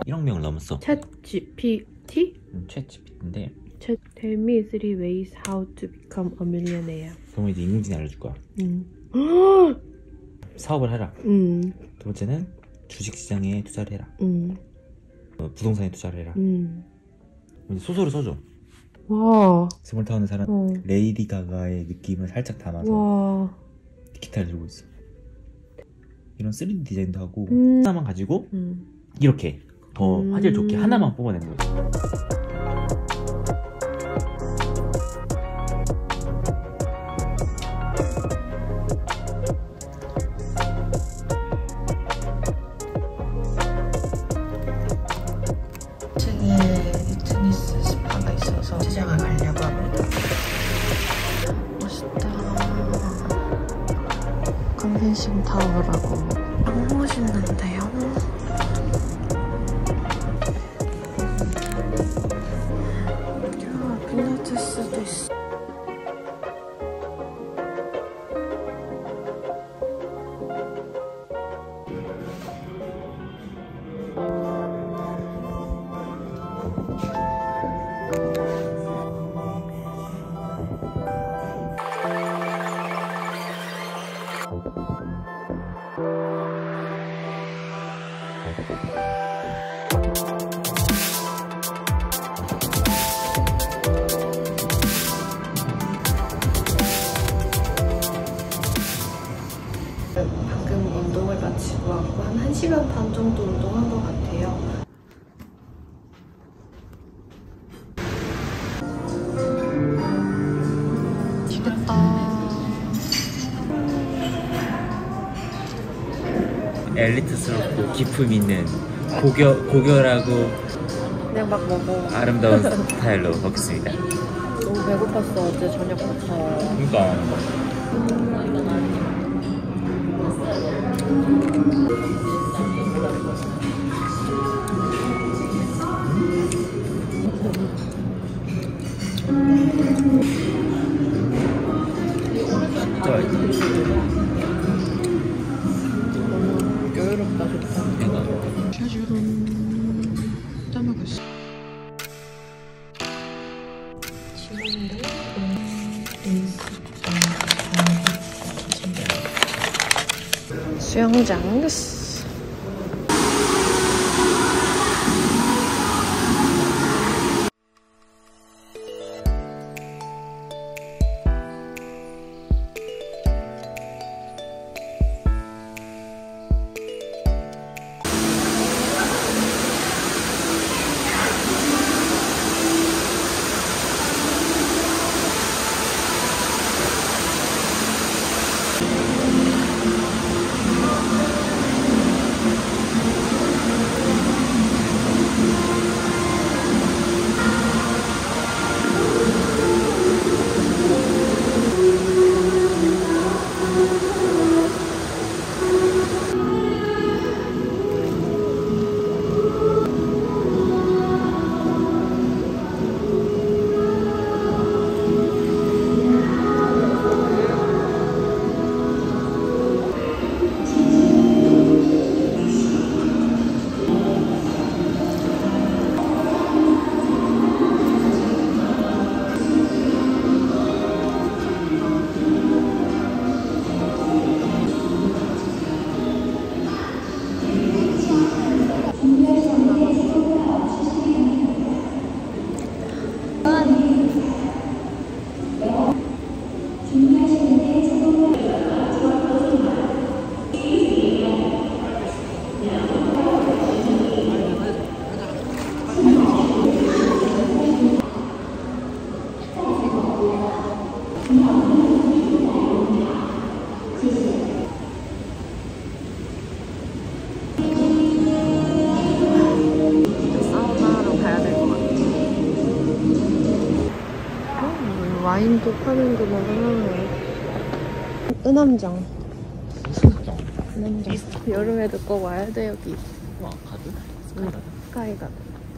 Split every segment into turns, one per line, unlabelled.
1억 명을 넘었어.
챗 GPT?
챗 GPT인데
Tell me 3 ways how to become a millionaire.
그러면 이제 인공지능이 알려줄 거야. 사업을 해라. 두 번째는 주식시장에 투자를 해라. 부동산에 투자를 해라. 이제 소설을 써줘.
와.
스몰타운에 사는 레이디 가가의 느낌을 살짝 담아서
와.
기타를 들고 있어. 이런 3D 디자인도 하고 하나만 가지고 이렇게 더 화질 좋게 하나만 뽑아내는 거지.
테니스 스파가 있어서 시장을 가려고 합니다. 멋있다. 컨벤션 타워라고. 너무 멋있는데요? 야, 필라테스도 있어. 방금 운동을 마치고 왔고 한 1시간 반 정도 운동한 것 같아요. 지겹다.
엘리트스럽고 기품 있는 고결하고
그냥 막 먹어.
아름다운 스타일로 먹겠습니다.
너무 배고팠어 어제 저녁부터.
그러니까 진짜
너무 여유롭다 좋다. 짜주름 짜먹었어. 수영장 와인도 파는구나. 은암장. 은암장. 여름에도 꼭 와야 돼 여기.
와 가드?
스카이 가드.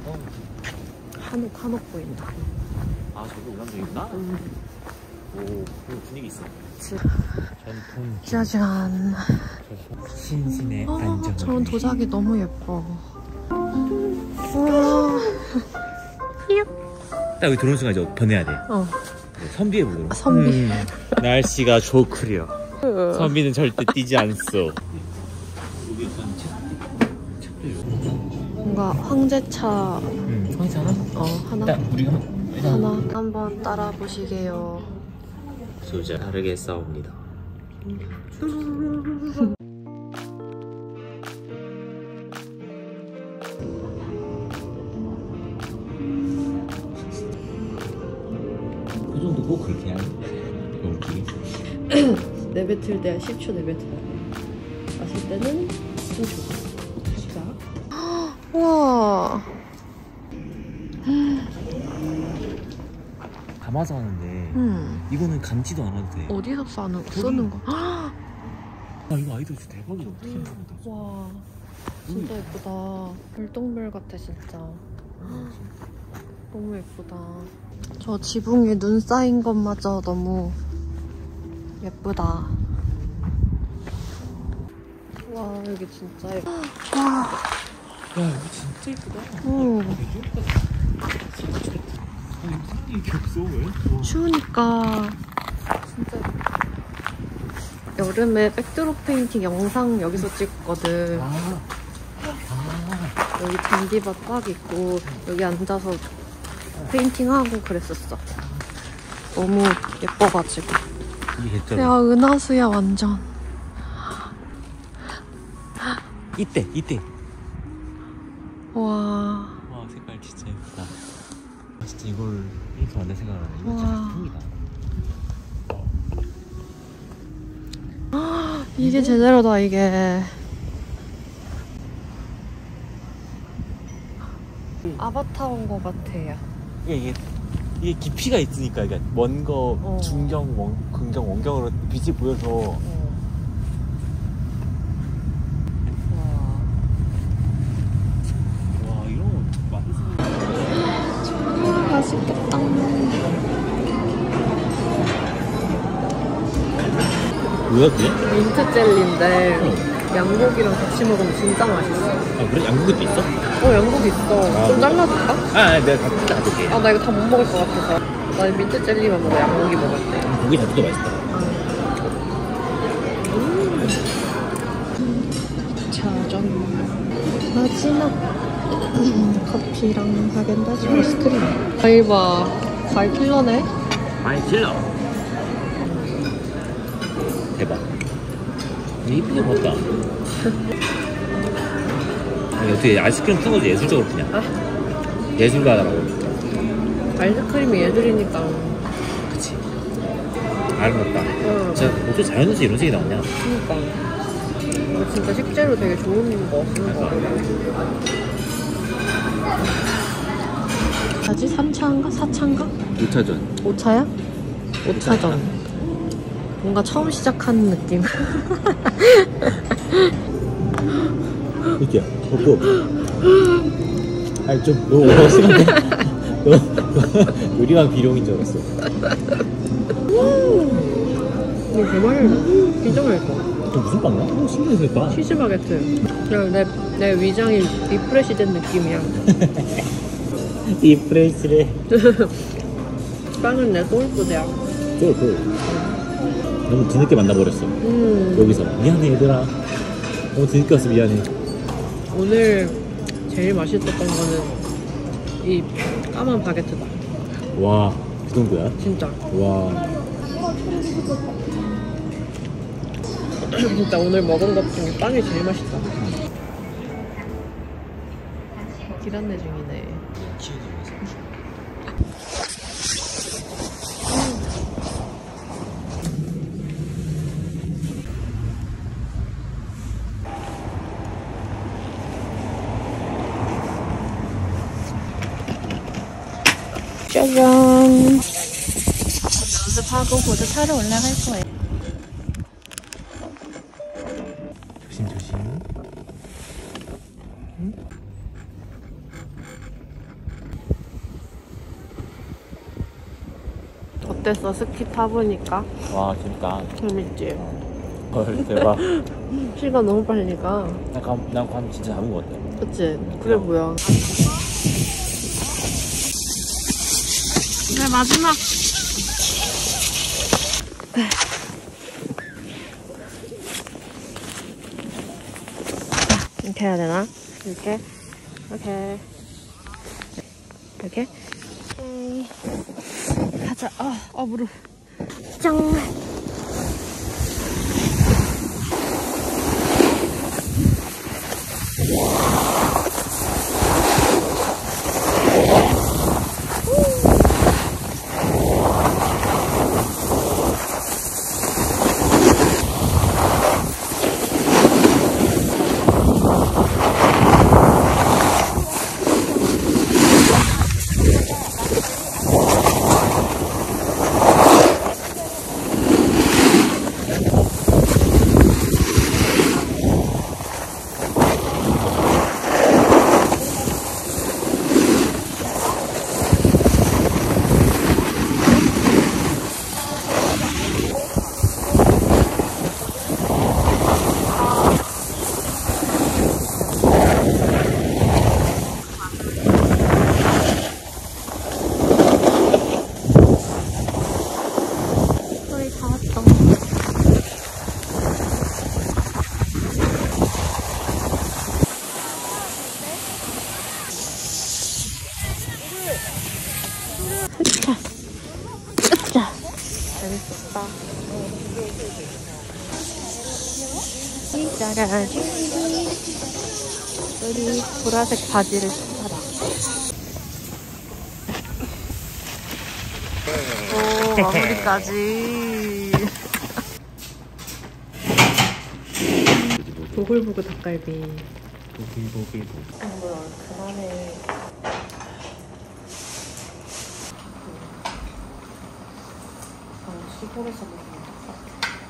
한옥 보인다.
아 저기 우람도 있나? 오 분위기 있어. 전통
짜잔.
신신의 안정.
저런 도자기 너무 예뻐.
딱 여기 들어오는 순간 이제 변해야 돼. 선비의 무릎.
선비.
날씨가 좋구려. 선비는 절대 뛰지 않소.
뭔가 황제차.
황제 하나?
하나.
딱 우리가
하나. 한번 따라 보시게요.
소자 다르게 싸웁니다. 그 정도 꼭 그렇게 하는 연기.
내뱉을 때 10초 내뱉어야 돼. 마실 때는 3초. 시작. 우와.
감아서 하는데 이거는 감지도 안 해도 돼.
어디서 쓰는 거?
아 이거 아이디어 진짜 대박이다. 어떻게 하는 건데?
와 진짜 예쁘다. 별똥별 같아 진짜. 너무 예쁘다. 저 지붕에 눈 쌓인 것마저 너무 예쁘다. 와 여기 진짜 예쁘다. 와.
야 이거 진짜 예쁘다. 이게 없어 왜?
추우니까 진짜 여름에 백드롭 페인팅 영상 여기서 찍었거든. 여기 잔디밭 딱 있고 여기 앉아서 페인팅하고 그랬었어. 너무 예뻐가지고.
이게 됐잖아.
야 은하수야 완전.
이때
와
색깔 진짜 예쁘다. 진짜 이걸 이렇게 만들 생각을 하네. 이거 진짜 작품이다.
이게 제대로다 이게. 아바타 온 거 같아요.
이게 깊이가 있으니까 이게 먼거 중경 긍정 원경으로 빛이 보여서. 와 이런 거 만들 생각.
맛있겠다.
뭐야 그게?
민트 젤리인데 양고기랑 같이 먹으면 진짜 맛있어.
아 그래? 양고기도 있어?
양고기 있어. 좀 잘라줄까?
내가 다 뜯어줄게.
나 이거 다 못 먹을 것 같아서. 나 민트 젤리만 먹어. 양고기 먹을 때.
고기 자체도 맛있다.
짜잔. 마지막 커피랑 하겐다즈 아이스크림. 아이 봐. 과일 킬러네.
많이 질러. 대박. 이쁘게 봤다. 아니 어떻게 아이스크림 푸는 거지 예술적으로 그냥. 예술가라고.
아이스크림이 예술이니까.
그치. 아름답다. 진짜 어떻게 자연에서 이런 색이 나오냐.
그니까. 이거 진짜 식재료 되게 좋은 거 쓰는 거 같아. 뭐지? 3차인가? 4차인가?
5차전.
5차야? 5차전. 뭔가 처음 시작하는 느낌.
이렇게요. 먹고. 아니 좀 너무 심한데? 너 요리왕 비룡인 줄 알았어.
이거 정말 진짜 맛있어.
무슨 빵이야? 신기해 생겼다.
치즈 바게트. 그냥 내 위장이 리프레시 된 느낌이야.
리프레시래.
빵은 내 소울푸드야.
소울푸드. 너무 뒤늦게 만나버렸어. 여기서 미안해 얘들아. 너무 뒤늦게 와서 미안해.
오늘 제일 맛있었던 거는 이 까만 바게트다.
와, 그 정도야?
진짜.
와.
진짜 오늘 먹은 것 중에 빵이 제일 맛있다. 길 안내 중이네. 짜잔. 연습하고 보드 타러 올라갈 거예요.
조심조심. 응?
어땠어? 스키 타보니까?
와, 재밌다.
재밌지?
헐 대박.
시간 너무 빨리 가.
난 진짜 잡은 것 같아.
그치? 그게 뭐야? 네, 마지막. 이렇게 해야 되나? 이렇게? 이렇게. 이렇게? 가자. 무릎. 짱! 재밌었다. 짜라지. 여기 보라색 바지를 사라. 오, 마무리까지. 보글보글 닭갈비.
보글보글.
뭐야, 그만해. 시골에서 먹는 닭갈비.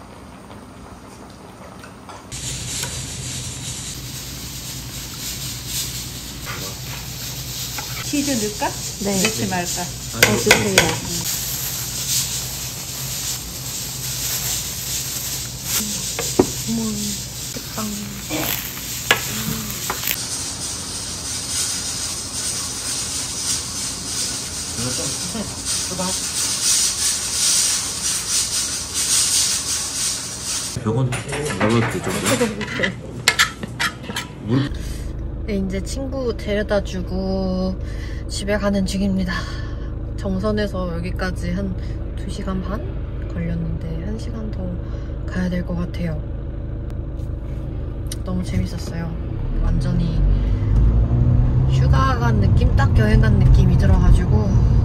치즈 넣을까?
네.
넣지 말까?
주세요. 맛있겠다.
병원 먹어도 되죠?
네, 이제 친구 데려다 주고 집에 가는 중입니다. 정선에서 여기까지 한 2시간 반 걸렸는데 1시간 더 가야 될 것 같아요. 너무 재밌었어요. 완전히 휴가 간 느낌? 딱 여행 간 느낌이 들어가지고